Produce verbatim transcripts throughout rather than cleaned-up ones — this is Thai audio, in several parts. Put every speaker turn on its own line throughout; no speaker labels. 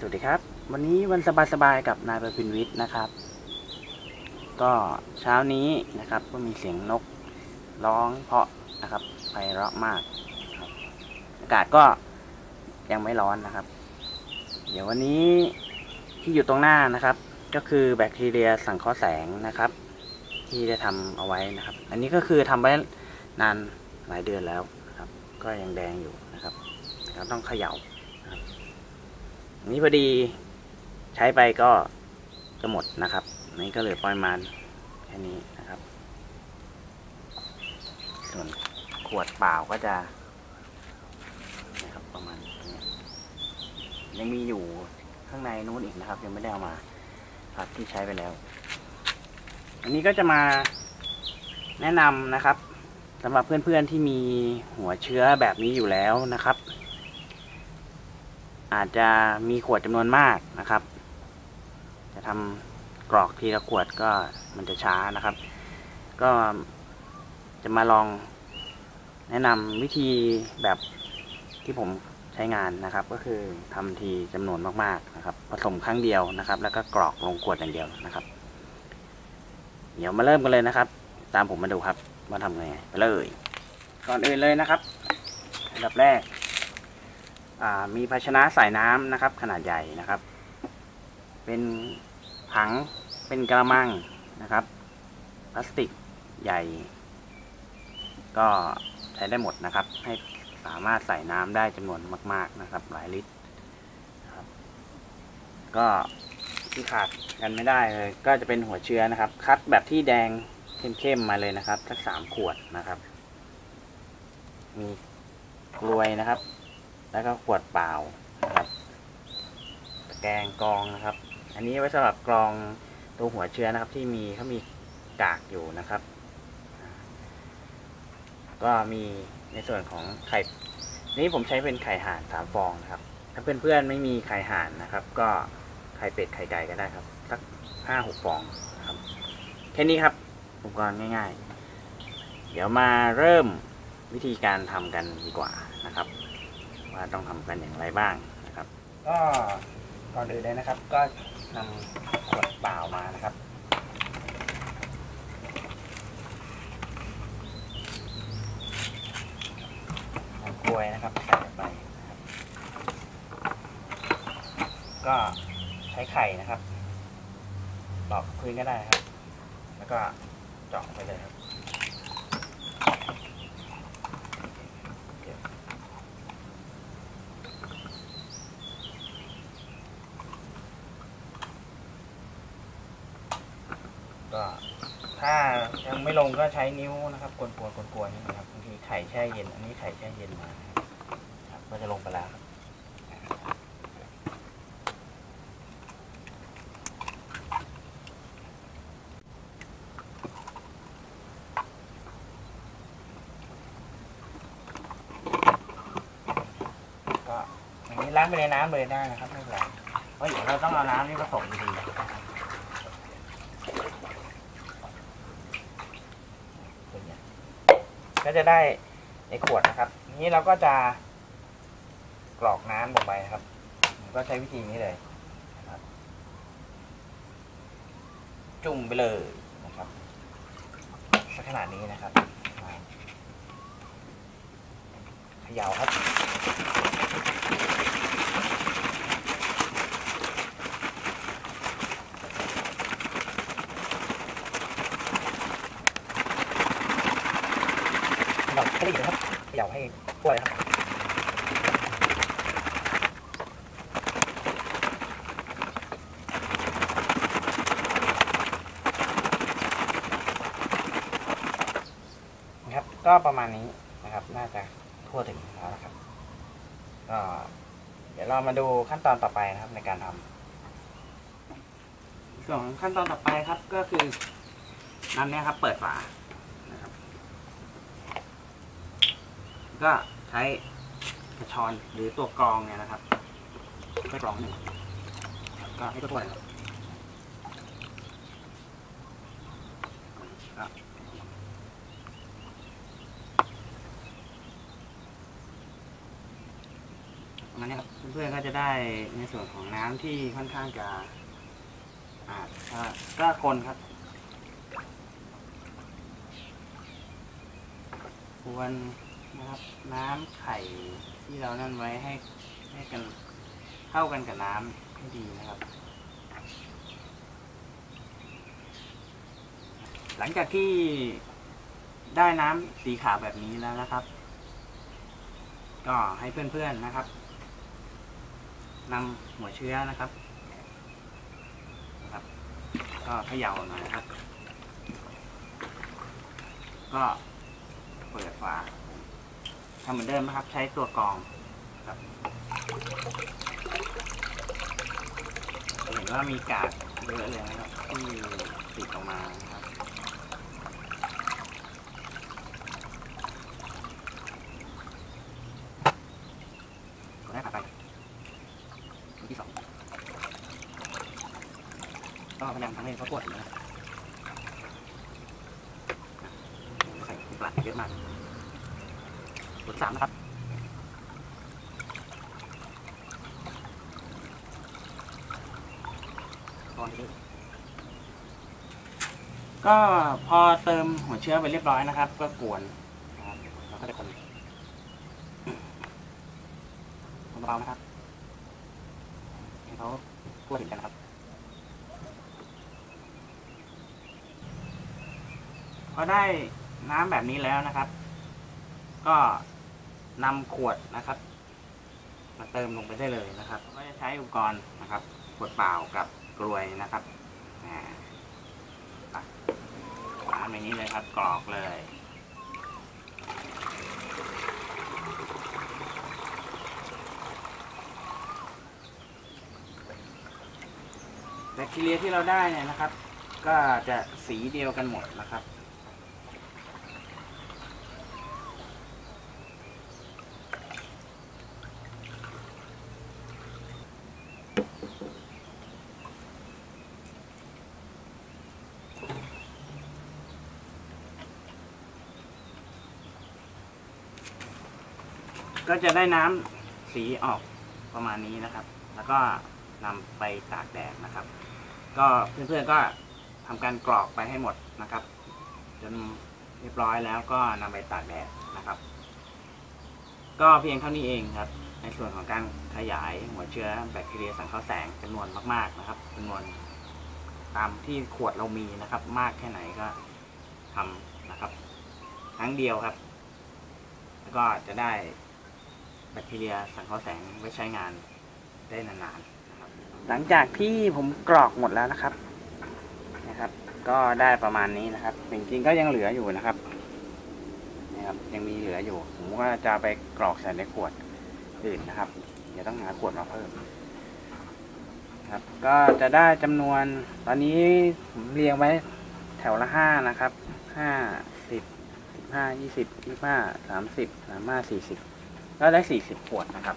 สวัสดีครับวันนี้วันสบายๆกับนายประพินวิทย์นะครับก็เช้านี้นะครับก็มีเสียงนกร้องเพราะนะครับไพเราะมากอากาศก็ยังไม่ร้อนนะครับเดี๋ยววันนี้ที่อยู่ตรงหน้านะครับก็คือแบคทีเรียสังเคราะห์แสงนะครับที่ได้ทำเอาไว้นะครับอันนี้ก็คือทำไว้นานหลายเดือนแล้วนะครับก็ยังแดงอยู่นะครับเราต้องเขย่านี่พอดีใช้ไปก็จะหมดนะครับนี่ก็เหลือปริมาณแค่นี้นะครับส่วนขวดเปล่าก็จะนะครับประมาณนี้ยังมีอยู่ข้างในนู้นอีกนะครับยังไม่ได้เอามาครับที่ใช้ไปแล้วอันนี้ก็จะมาแนะนำนะครับสำหรับเพื่อนๆที่มีหัวเชื้อแบบนี้อยู่แล้วนะครับอาจจะมีขวดจำนวนมากนะครับจะทำกรอกทีละขวดก็มันจะช้านะครับก็จะมาลองแนะนำวิธีแบบที่ผมใช้งานนะครับก็คือทำทีจำนวนมากๆนะครับผสมครั้งเดียวนะครับแล้วก็กรอกลงขวดอย่างเดียวนะครับเดี๋ยวมาเริ่มกันเลยนะครับตามผมมาดูครับว่าทำไงไปเลยก่อนอื่นเลยนะครับอันดับแรกมีภาชนะใส่น้ำนะครับขนาดใหญ่นะครับเป็นถังเป็นกระมังนะครับพลาสติกใหญ่ก็ใช้ได้หมดนะครับให้สามารถใส่น้ำได้จำนวนมากๆนะครับหลายลิตรนะครับก็ที่ขาดกันไม่ได้เลยก็จะเป็นหัวเชื้อนะครับคัดแบบที่แดงเข้มๆมาเลยนะครับสักสามขวดนะครับมีกลวยนะครับแล้วก็ขวดเปล่านะครับตะแกรงกรองนะครับอันนี้ไว้สำหรับกรองตัวหัวเชื้อนะครับที่มีเขามีกากอยู่นะครับก็มีในส่วนของไข่นี้ผมใช้เป็นไข่ห่านสามฟองนะครับถ้าเพื่อนๆไม่มีไข่ห่านนะครับก็ไข่เป็ดไข่ไก่ก็ได้ครับสักห้าหกฟองนะครับแค่นี้ครับอุปกรณ์ง่ายๆเดี๋ยวมาเริ่มวิธีการทำกันดีกว่านะครับว่าต้องทำกันอย่างไรบ้างนะครับก็ก่อนอื่นเลยนะครับก็นำขวดเปล่ามานะครับนำกล้วยนะครับใส่ไปนะครับก็ใช้ไข่นะครับตอกพื้นก็ได้ครับแล้วก็เจาะไปเลยครับก็ถ้ายังไม่ลงก็ใช้นิ้วนะครับกวนๆกวนๆนี่นะครับบางทีไข่แช่เย็นอันนี้ไข่แช่เย็นมาครับก็จะลงไปแล้วก็อย่างนี้ล้างไปในน้ำเลยได้นะครับไม่เป็นไรเพราะเดี๋ยวเราต้องเอาน้ำนี่ผสมดีก็จะได้ในขวดนะครับนี้เราก็จะกรอกน้ำลงไปครับก็ใช้วิธีนี้เลยนะครับจุ่มไปเลยนะครับสักขนาดนี้นะครับเขย่าครับเราคลี่นะครับเขย่าให้กล้วยครับนะครับก็ประมาณนี้นะครับน่าจะทั่วถึงแล้วนะครับก็เดี๋ยวเรามาดูขั้นตอนต่อไปนะครับในการทำส่วนขั้นตอนต่อไปครับก็คือน้ำเนี้ยครับเปิดฝาก็ใช้กระชอนหรือตัวกรองเนี่ยนะครับไม่กรองหนึ่งก็ให้ทั่วๆเลยครับปมาเนี่ยครับเพื่อนๆก็จะได้ในส่วนของน้ำที่ค่อนข้างจะอาดก็คนครับควรนะครับน้ำไข่ที่เรานั่นไว้ให้ให้กันเข้ากันกับน้ำให้ดีนะครับหลังจากที่ได้น้ำสีขาวแบบนี้แล้วนะครับก็ให้เพื่อนๆนะครับนำหัวเชื้อนะครับนะครับก็เขย่าหน่อยนะครับก็เปิดฝาทำเหมือนเดิมนะครับใช้ตัวกรองครับเห็นว่ามีกากเยอะเลยนะครับที่ติดออกมานะครับก็ได้ผ่านไปตัวที่สองก็พยายามทำให้เขาปวดนะครับใส่ปลาเยอะมากตัวที่สามนะครับก็พอเติมหัวเชื้อไปเรียบร้อยนะครับก็กวนนะครับเราก็จะคนคนเบาๆนะครับให้เขาทั่วถึงกันนะครับพอได้น้ำแบบนี้แล้วนะครับก็นำขวดนะครับมาเติมลงไปได้เลยนะครับก็จะใช้อุปกรณ์นะครับขวดเปล่ากับกลวยนะครับน้ำอย่างนี้เลยครับกรอกเลยแบคทีเรียที่เราได้เนี่ยนะครับก็จะสีเดียวกันหมดนะครับก็จะได้น้ำสีออกประมาณนี้นะครับแล้วก็นำไปตากแดดนะครับก็เพื่อนๆก็ทำการกรอกไปให้หมดนะครับจนเรียบร้อยแล้วก็นำไปตากแดดนะครับก็เพียงเท่านี้เองครับในส่วนของการขยายหัวเชื้อแบคทีเรียสังเคราะห์แสงจำนวนมากๆนะครับจำนวนตามที่ขวดเรามีนะครับมากแค่ไหนก็ทำนะครับครั้งเดียวครับแล้วก็จะได้แบคทีเรียสังเคราะห์แสงไว้ใช้งานได้นานๆนะครับหลังจากที่ผมกรอกหมดแล้วนะครับนะครับก็ได้ประมาณนี้นะครับจริงๆก็ยังเหลืออยู่นะครับนะครับยังมีเหลืออยู่ผมก็จะไปกรอกใส่ในขวดอื่นนะครับเดี๋ยวต้องหาขวดมาเพิ่มครับก็จะได้จำนวนตอนนี้ผมเรียงไว้แถวละห้านะครับห้าสิบสิบห้ายี่สิบยี่สิบห้าสามสิบสามห้าสี่สิบก็ได้สี่สิบขวดนะครับ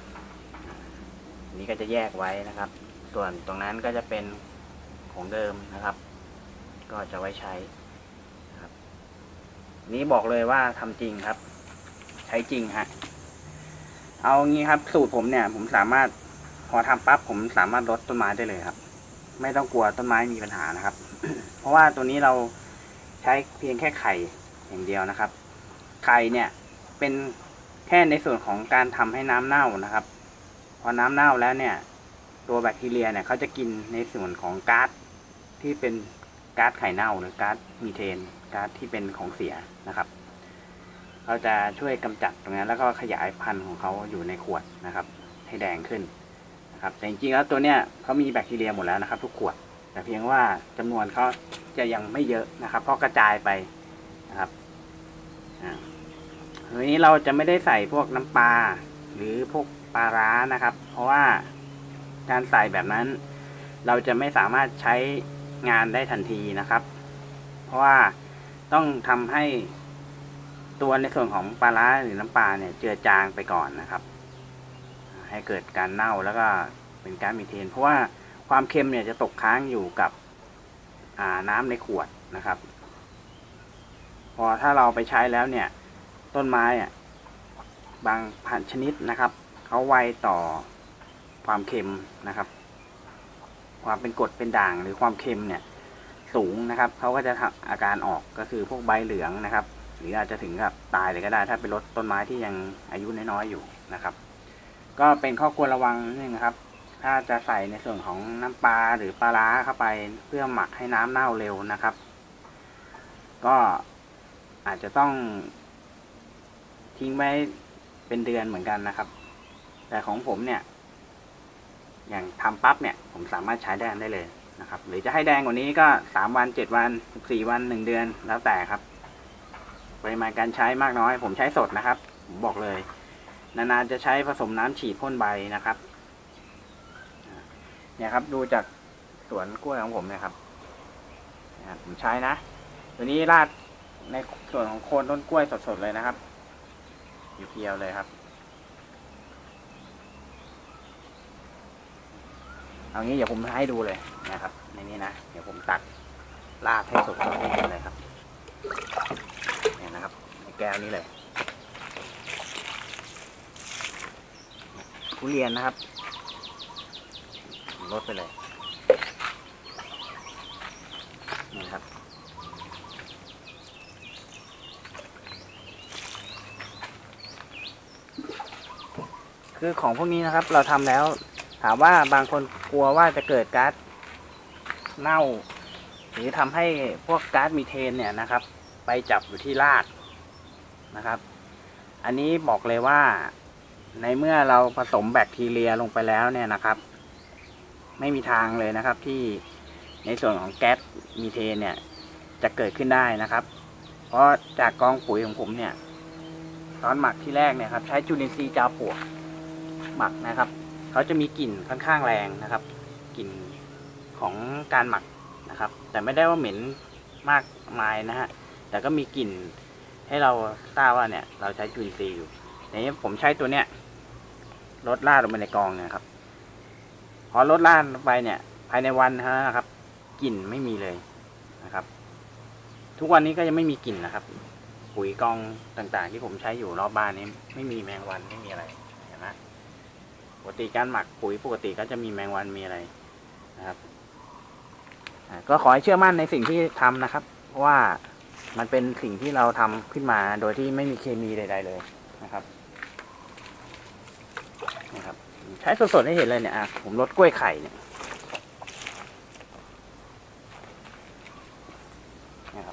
นี้ก็จะแยกไว้นะครับส่วนตรงนั้นก็จะเป็นของเดิมนะครับก็จะไว้ใช้ครับนี้บอกเลยว่าทำจริงครับใช้จริงฮะเอางี้ครับสูตรผมเนี่ยผมสามารถพอทำปั๊บผมสามารถลดต้นไม้ได้เลยครับไม่ต้องกลัวต้นไม้มีปัญหานะครับ เพราะว่าตัวนี้เราใช้เพียงแค่ไข่อย่างเดียวนะครับไข่เนี่ยเป็นแค่ในส่วนของการทำให้น้ำเน่านะครับพอน้ำเน่าแล้วเนี่ยตัวแบคทีเรียเนี่ยเขาจะกินในส่วนของก๊าซที่เป็นก๊าซไข่เน่าหรือก๊าซมีเทนก๊าซที่เป็นของเสียนะครับเขาจะช่วยกำจัดตรงนั้นแล้วก็ขยายพันธุ์ของเขาอยู่ในขวดนะครับให้แดงขึ้นนะครับแต่จริงๆแล้วตัวเนี้ยเขามีแบคทีเรียหมดแล้วนะครับทุกขวดแต่เพียงว่าจำนวนเขาจะยังไม่เยอะนะครับเพราะกระจายไปนะครับทีนี้เราจะไม่ได้ใส่พวกน้ำปลาหรือพวกปลาร้านะครับเพราะว่าการใส่แบบนั้นเราจะไม่สามารถใช้งานได้ทันทีนะครับเพราะว่าต้องทำให้ตัวในส่วนของปลาร้าหรือน้ำปลาเนี่ยเจือจางไปก่อนนะครับให้เกิดการเน่าแล้วก็เป็นก๊าซมีเทนเพราะว่าความเค็มเนี่ยจะตกค้างอยู่กับน้ำในขวดนะครับพอถ้าเราไปใช้แล้วเนี่ยต้นไม้อ่ะบางพันธุ์ชนิดนะครับเขาไวต่อความเค็มนะครับความเป็นกรดเป็นด่างหรือความเค็มเนี่ยสูงนะครับเขาก็จะทำอาการออกก็คือพวกใบเหลืองนะครับหรืออาจจะถึงกับตายเลยก็ได้ถ้าเป็นรถต้นไม้ที่ยังอายุน้อยๆอยู่นะครับก็เป็นข้อควรระวังนิดนึงนะครับถ้าจะใส่ในส่วนของน้ำปลาหรือปลาร้าเข้าไปเพื่อหมักให้น้ำเน่าเร็วนะครับก็อาจจะต้องทิ้งไว้เป็นเดือนเหมือนกันนะครับแต่ของผมเนี่ยอย่างทำปั๊บเนี่ยผมสามารถใช้แดงได้เลยนะครับหรือจะให้แดงกว่านี้ก็สามวันเจ็ดวันสิบสี่วันหนึ่งเดือนแล้วแต่ครับปริมาณการใช้มากน้อยผมใช้สดนะครับผมบอกเลยนานๆจะใช้ผสมน้ำฉีดพ่นใบนะครับเนี่ยครับดูจากสวนกล้วยของผมเนี่ยครับผมใช้นะตัวนี้ราดในส่วนของโคนต้นกล้วยสดๆเลยนะครับเพียวๆเลยครับเอางี้เดี๋ยวผมให้ดูเลยนะครับในนี้นะเดี๋ยวผมตักราดให้สดๆให้เห็นเลยครับเนี่ยนะครับในแก้วนี้เลยทุเรียนนะครับลดไปเลยนี่ครับคือของพวกนี้นะครับเราทำแล้วถามว่าบางคนกลัวว่าจะเกิดก๊าซเน่าหรือทำให้พวกก๊าซมีเทนเนี่ยนะครับไปจับอยู่ที่รากนะครับอันนี้บอกเลยว่าในเมื่อเราผสมแบคทีเรียลงไปแล้วเนี่ยนะครับไม่มีทางเลยนะครับที่ในส่วนของแก๊สมีเทนเนี่ยจะเกิดขึ้นได้นะครับเพราะจากกองปุ๋ยของผมเนี่ยตอนหมักที่แรกเนี่ยครับใช้จุลินทรีย์จาปลวกหมักนะครับเขาจะมีกลิ่นค่อนข้างแรงนะครับกลิ่นของการหมักนะครับแต่ไม่ได้ว่าเหม็นมากมายนะฮะแต่ก็มีกลิ่นให้เราทราบว่าเนี่ยเราใช้จุลินทรีย์อยู่ในนี้ผมใช้ตัวเนี้ยลดราดลงไปในกองเนี่ยครับพอลดราดลงไปเนี่ยภายในวันนะครับกลิ่นไม่มีเลยนะครับทุกวันนี้ก็ยังไม่มีกลิ่นนะครับปุ๋ยกองต่างๆที่ผมใช้อยู่รอบบ้านนี้ไม่มีแมงวันไม่มีอะไรเห็นไหมปกติการหมักปุ๋ยปกติก็จะมีแมงวันมีอะไรนะครับก็ขอให้เชื่อมั่นในสิ่งที่ทำนะครับเพราะว่ามันเป็นสิ่งที่เราทำขึ้นมาโดยที่ไม่มีเคมีใดๆเลยนะครับนะครับใช้สดๆให้เห็นเลยเนี่ยผมลดกล้วยไข่เนี่ยนะครับ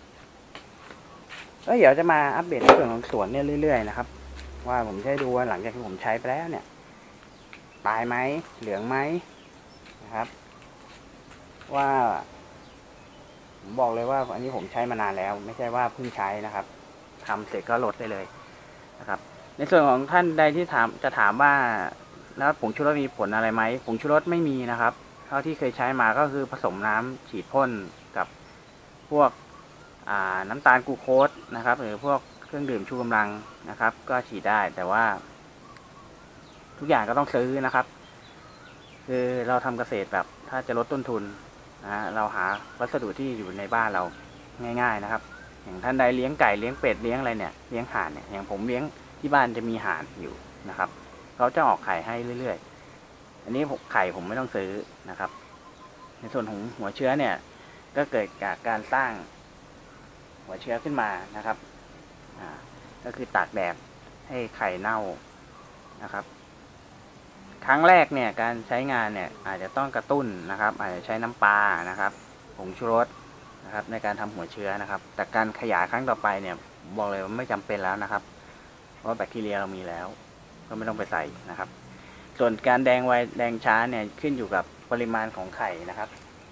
แล้วเดี๋ยวจะมาอัปเดตในส่วนของสวนเนี่ยเรื่อยๆนะครับว่าผมจะดูว่าหลังจากที่ผมใช้ไปแล้วเนี่ยตายไหมเหลืองไหมนะครับว่าผมบอกเลยว่าอันนี้ผมใช้มานานแล้วไม่ใช่ว่าเพิ่งใช้นะครับทำเสร็จก็ลดได้เลยนะครับในส่วนของท่านใดที่ถามจะถามว่าแล้วผงชูรสมีผลอะไรไหมผงชูรสไม่มีนะครับเท่าที่เคยใช้มาก็คือผสมน้ำฉีดพ่นกับพวกน้ำตาลกลูโคสนะครับหรือพวกเครื่องดื่มชูกำลังนะครับก็ฉีดได้แต่ว่าทุกอย่างก็ต้องซื้อนะครับคือเราทำเกษตรแบบถ้าจะลดต้นทุนนะเราหาวัสดุที่อยู่ในบ้านเราง่ายๆนะครับอย่างท่านใดเลี้ยงไก่เลี้ยงเป็ดเลี้ยงอะไรเนี่ยเลี้ยงห่านเนี่ยอย่างผมเลี้ยงที่บ้านจะมีห่านอยู่นะครับเขาจะออกไข่ให้เรื่อยๆอันนี้ผมไข่ผมไม่ต้องซื้อนะครับในส่วนของหัวเชื้อเนี่ยก็เกิดจากการสร้างหัวเชื้อขึ้นมานะครับอ่าก็คือตากแดดให้ไข่เน่านะครับครั้งแรกเนี่ยการใช้งานเนี่ยอาจจะต้องกระตุ้นนะครับอาจจะใช้น้ำปลานะครับผงชูรสนะครับในการทำหัวเชื้อนะครับแต่การขยายครั้งต่อไปเนี่ยบอกเลยว่าไม่จำเป็นแล้วนะครับเพราะแบคทีเรียเรามีแล้วก็ไม่ต้องไปใส่นะครับส่วนการแดงไวแดงช้าเนี่ยขึ้นอยู่กับปริมาณของไข่นะครับ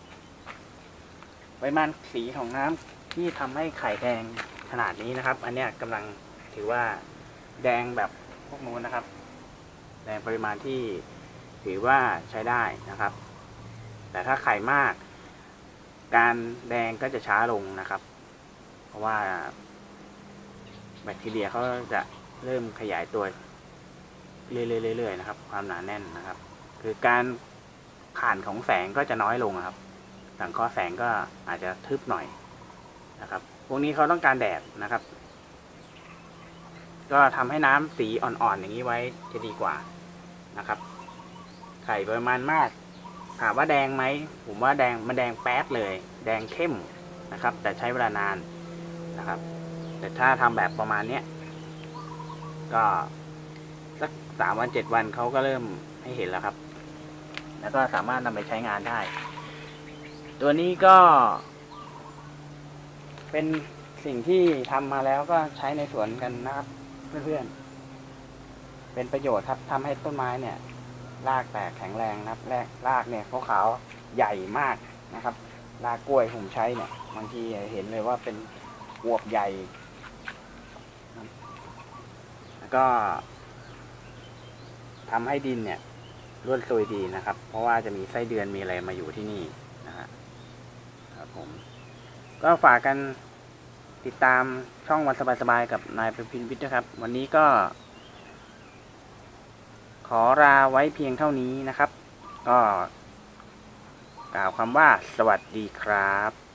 ปริมาณสีของน้ำที่ทำให้ไข่แดงขนาดนี้นะครับอันเนี้ยกำลังถือว่าแดงแบบพวกนู้นนะครับแดงปริมาณที่ถือว่าใช้ได้นะครับแต่ถ้าไข่มากการแดงก็จะช้าลงนะครับเพราะว่าแบคทีเรียเขาจะเริ่มขยายตัวเรื่อยๆนะครับความหนาแน่นนะครับคือการผ่านของแสงก็จะน้อยลงครับสังเคราะห์แสงก็อาจจะทึบหน่อยนะครับพวกนี้เขาต้องการแดดนะครับก็ทำให้น้ำสีอ่อนๆอย่างนี้ไว้จะดีกว่านะครับไข่ปริมาณมากถามว่าแดงไหมผมว่าแดงมันแดงแป๊ดเลยแดงเข้มนะครับแต่ใช้เวลานานนะครับแต่ถ้าทำแบบประมาณเนี้ยก็สักสามวันเจ็ดวันเขาก็เริ่มให้เห็นแล้วครับแล้วก็สามารถนำไปใช้งานได้ตัวนี้ก็เป็นสิ่งที่ทำมาแล้วก็ใช้ในสวนกันนะครับเพื่อนๆเป็นประโยชน์ครับทำให้ต้นไม้เนี่ยรากแตกแข็งแรงนะครับแรกรากเนี่ยขาวๆใหญ่มากนะครับรากกล้วยผมใช้เนี่ยบางทีเห็นเลยว่าเป็นอวบใหญ่แล้วก็ทำให้ดินเนี่ยร่วนซุยดีนะครับเพราะว่าจะมีไส้เดือนมีอะไรมาอยู่ที่นี่นะฮะครับผมก็ฝากกันติดตามช่องวันสบายๆกับนายประพินวิทย์นะครับวันนี้ก็ขอลาไว้เพียงเท่านี้นะครับก็กล่าวคำว่าสวัสดีครับ